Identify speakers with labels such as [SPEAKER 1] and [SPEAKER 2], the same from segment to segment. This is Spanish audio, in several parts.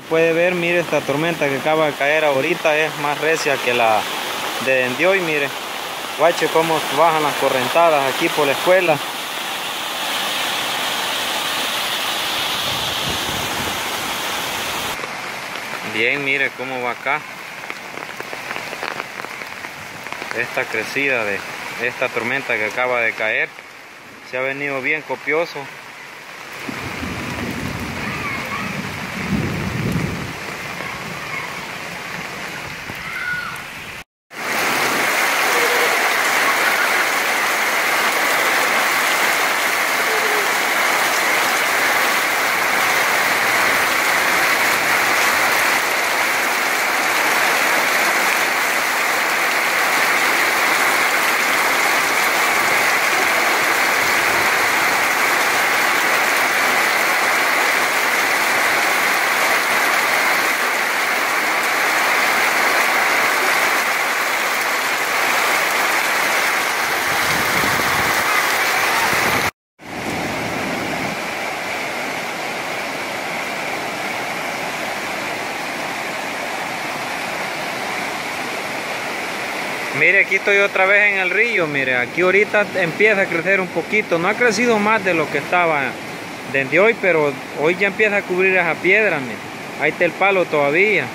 [SPEAKER 1] puede ver, mire, esta tormenta que acaba de caer ahorita es más recia que la de hoy. Mire, guache cómo bajan las correntadas aquí por la escuela. Bien, mire cómo va acá esta crecida de esta tormenta que acaba de caer. Se ha venido bien copioso. Mire, aquí estoy otra vez en el río. Mire, aquí ahorita empieza a crecer un poquito. No ha crecido más de lo que estaba desde hoy, pero hoy ya empieza a cubrir esa piedra. Mire, ahí está el palo todavía.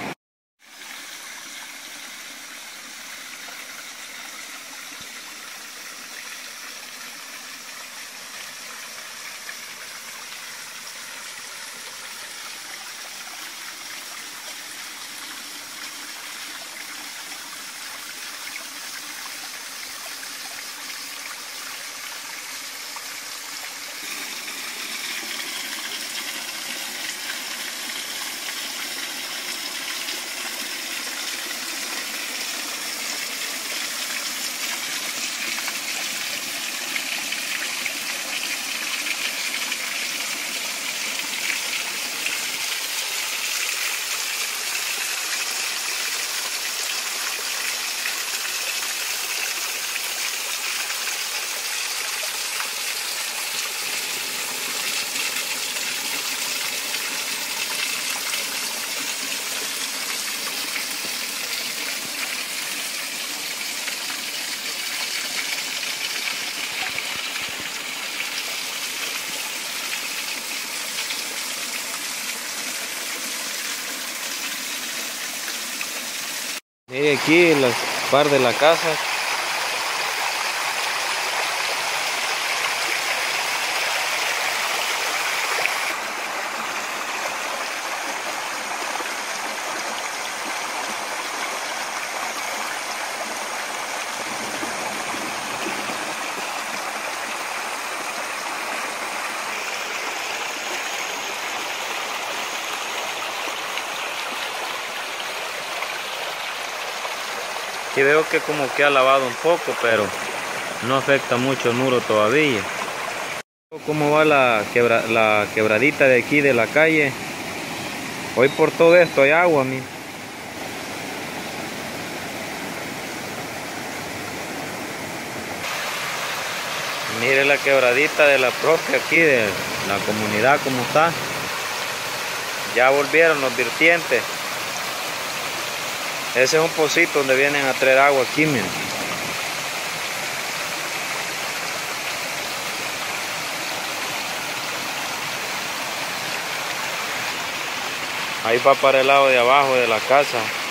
[SPEAKER 1] Mire aquí las par de la casa. Aquí veo que como que ha lavado un poco, pero no afecta mucho el muro todavía. Cómo va la quebradita de aquí de la calle. Hoy por todo esto hay agua, mire. Mire la quebradita de la propia aquí de la comunidad como está. Ya volvieron los vertientes. Ese es un pocito donde vienen a traer agua aquí, miren. Ahí va para el lado de abajo de la casa.